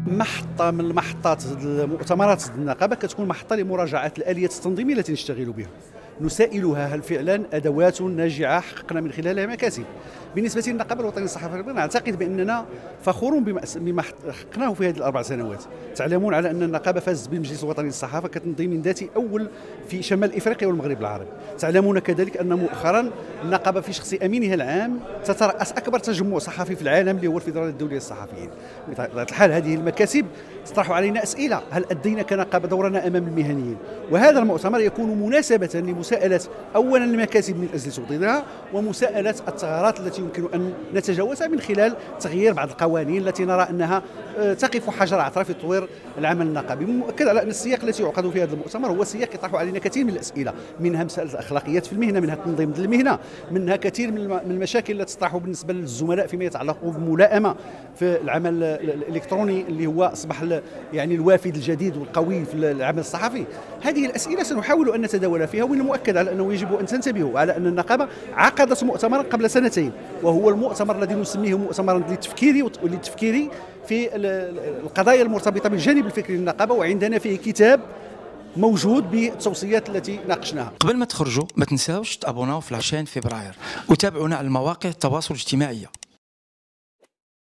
محطة من المحطات المؤتمرات النقابة كتكون محطة لمراجعة الآليات التنظيمية التي نشتغل بها. نسائلها هل فعلا أدوات ناجعة حققنا من خلالها مكاسب. بالنسبة للنقابة الوطنية للصحافة نعتقد بأننا فخورون بما حققناه في هذه الأربع سنوات. تعلمون على أن النقابة فازت بالمجلس الوطني للصحافة كتنظيم ذاتي أول في شمال إفريقيا والمغرب العربي. تعلمون كذلك أن مؤخرا النقابة في شخص أمينها العام تترأس أكبر تجمع صحفي في العالم اللي هو الفيدرالية الدولية للصحفيين. بطبيعة الحال هذه المكاسب تطرح علينا أسئلة: هل أدينا كنقابة دورنا أمام المهنيين؟ وهذا المؤتمر يكون مناسبة لمساءلة أولا المكاسب من أجل توطينها، ومساءلة الثغرات التي يمكن أن نتجاوزها من خلال تغيير بعض القوانين التي نرى أنها تقف حجر عثرة في تطوير العمل النقابي. مؤكد على أن السياق الذي يعقد في هذا المؤتمر هو سياق يطرح علينا كثير من الأسئلة، منها مسألة الأخلاقيات في المهنة، منها التنظيم المهنة، منها كثير من المشاكل التي تطرح بالنسبة للزملاء فيما يتعلق بالملائمة في العمل الإلكتروني اللي هو أصبح يعني الوافد الجديد والقوي في العمل الصحفي. هذه الأسئلة سنحاول أن نتداول فيها، ومن المؤكد على أنه يجب أن تنتبهوا على أن النقابة عقدت مؤتمرا قبل سنتين، وهو المؤتمر الذي نسميه مؤتمرا للتفكيري في القضايا المرتبطة بالجانب الفكري للنقابة، وعندنا فيه كتاب موجود بالتوصيات التي ناقشناها. قبل ما تخرجوا ما تنساوش تابوناو في 20 فبراير وتابعونا على مواقع التواصل الاجتماعي.